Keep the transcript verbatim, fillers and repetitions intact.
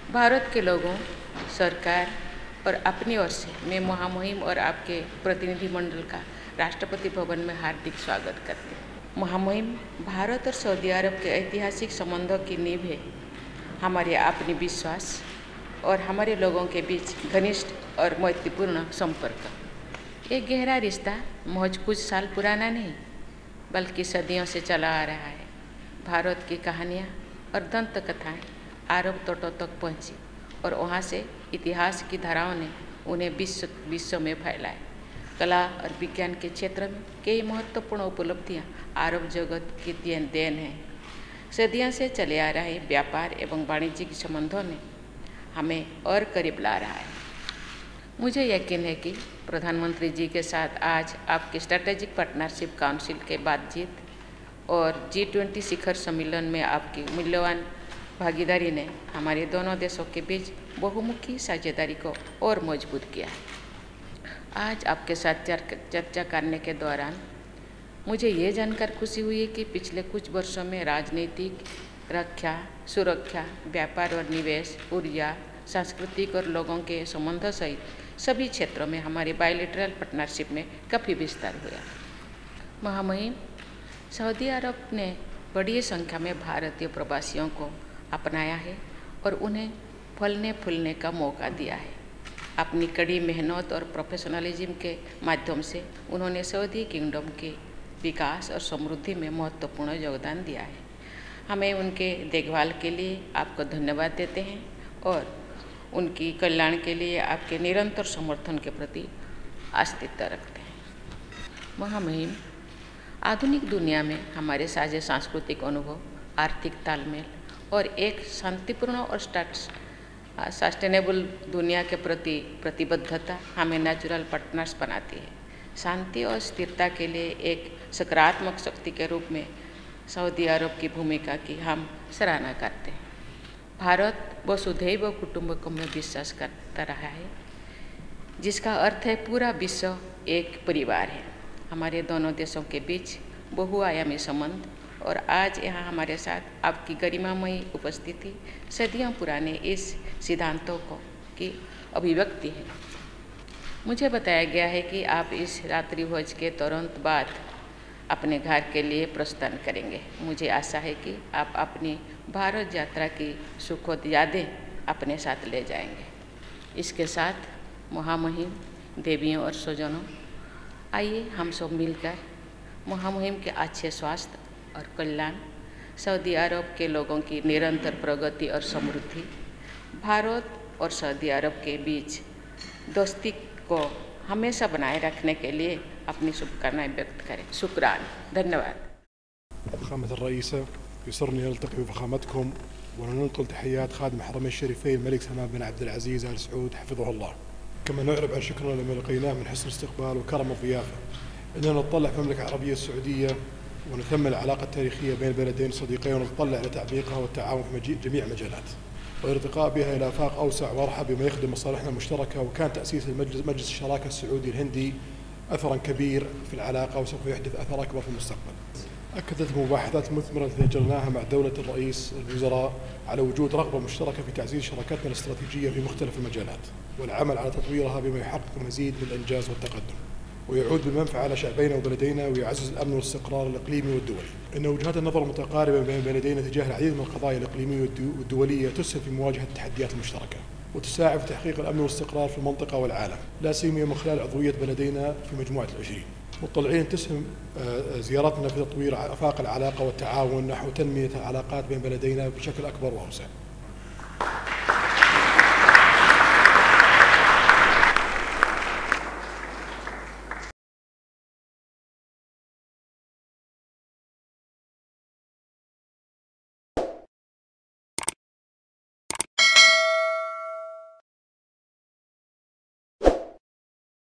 भारत के लोगों, सरकार और अपनी ओर से मैं महामहिम और आपके प्रतिनिधिमंडल का राष्ट्रपति भवन में हार्दिक स्वागत करती हूँ। महामहिम, भारत और सऊदी अरब के ऐतिहासिक संबंधों की नींव है हमारे अपनी विश्वास और हमारे लोगों के बीच घनिष्ठ और मैत्रीपूर्ण संपर्क। एक गहरा रिश्ता महज कुछ साल पुराना नहीं, बल्कि सदियों से चला आ रहा है। भारत की कहानियाँ और दंत कथाएँ अरब तटों तक पहुँची और वहाँ से इतिहास की धाराओं ने उन्हें विश्व विश्व में फैलाए। कला और विज्ञान के क्षेत्र में कई महत्वपूर्ण उपलब्धियाँ अरब जगत की देन हैं। सदियों से चले आ रहे व्यापार एवं वाणिज्यिक संबंधों ने हमें और करीब ला रहा है। मुझे यकीन है कि प्रधानमंत्री जी के साथ आज आपकी स्ट्रैटेजिक पार्टनरशिप काउंसिल के बातचीत और जी ट्वेंटी शिखर सम्मेलन में आपकी मूल्यवान भागीदारी ने हमारे दोनों देशों के बीच बहुमुखी साझेदारी को और मजबूत किया है। आज आपके साथ चर्चा करने के दौरान मुझे ये जानकर खुशी हुई है कि पिछले कुछ वर्षों में राजनीतिक, रक्षा, सुरक्षा, व्यापार और निवेश, ऊर्जा, सांस्कृतिक और लोगों के संबंधों सहित सभी क्षेत्रों में हमारी बायलैटरल पार्टनरशिप में काफ़ी विस्तार हुआ। महामहिम, सऊदी अरब ने बड़ी संख्या में भारतीय प्रवासियों को अपनाया है और उन्हें फलने फूलने का मौका दिया है। अपनी कड़ी मेहनत और प्रोफेशनलिज्म के माध्यम से उन्होंने सऊदी किंगडम के विकास और समृद्धि में महत्वपूर्ण योगदान दिया है। हमें उनके देखभाल के लिए आपको धन्यवाद देते हैं और उनकी कल्याण के लिए आपके निरंतर समर्थन के प्रति आस्थिकता रखते हैं। महामहिम, आधुनिक दुनिया में हमारे साझे सांस्कृतिक अनुभव, आर्थिक तालमेल और एक शांतिपूर्ण और सस्टेनेबल दुनिया के प्रति प्रतिबद्धता हमें नेचुरल पार्टनर्स बनाती है। शांति और स्थिरता के लिए एक सकारात्मक शक्ति के रूप में सऊदी अरब की भूमिका की हम सराहना करते हैं। भारत वसुधैव कुटुंबकम में विश्वास करता रहा है, जिसका अर्थ है पूरा विश्व एक परिवार है। हमारे दोनों देशों के बीच बहुआयामी संबंध और आज यहाँ हमारे साथ आपकी गरिमामयी उपस्थिति सदियों पुराने इस सिद्धांतों को की अभिव्यक्ति है। मुझे बताया गया है कि आप इस रात्रि भोज के तुरंत बाद अपने घर के लिए प्रस्थान करेंगे। मुझे आशा है कि आप अपनी भारत यात्रा की सुखद यादें अपने साथ ले जाएंगे। इसके साथ महामहिम, देवियों और स्वजनों, आइए हम सब मिलकर महामहिम के अच्छे स्वास्थ्य और कल्याण, सऊदी अरब के लोगों की निरंतर प्रगति और समृद्धि, भारत और सऊदी अरब के बीच दोस्ती को हमेशा बनाए रखने के लिए अपनी शुभकामनाएं व्यक्त करें। शुक्रान, धन्यवाद। فخامة الرئيسة، يسرني أن ألتقي بفخامتكم وننقل تحيات خادم الحرمين الشريفين الملك سلمان بن عبد العزيز آل سعود حفظه الله. كما نعرب عن شكرنا لما لقيناه من حسن الاستقبال وكرم الضيافة. إننا نطلع في المملكة العربية السعودية ونثمن العلاقة التاريخية بين البلدين الصديقين ونتطلع إلى تعميقها والتعاون في جميع المجالات والارتقاء بها إلى آفاق أوسع وأرحب بما يخدم مصالحنا المشتركة. وكان تأسيس المجلس مجلس الشراكة السعودي الهندي أثرا كبير في العلاقة وسوف يحدث أثر أكبر في المستقبل. أكدت المباحثات المثمرة التي أجرناها مع دولة الرئيس الوزراء على وجود رغبة مشتركة في تعزيز شراكتنا الاستراتيجية في مختلف المجالات والعمل على تطويرها بما يحقق المزيد من الإنجاز والتقدم ويعود بالمنفعة على شعبينا وبلدينا ويعزز الأمن والاستقرار الإقليمي والدولي. إن وجهات النظر المتقاربة بين بلدينا تجاه العديد من القضايا الإقليمية والدولية تسهم في مواجهة التحديات المشتركة وتساعد في تحقيق الأمن والاستقرار في المنطقة والعالم، لا سيما من خلال عضوية بلدينا في مجموعة العشرين. مطلعين تسهم زيارتنا في تطوير آفاق العلاقة والتعاون نحو تنمية العلاقات بين بلدينا بشكل أكبر وأوسع.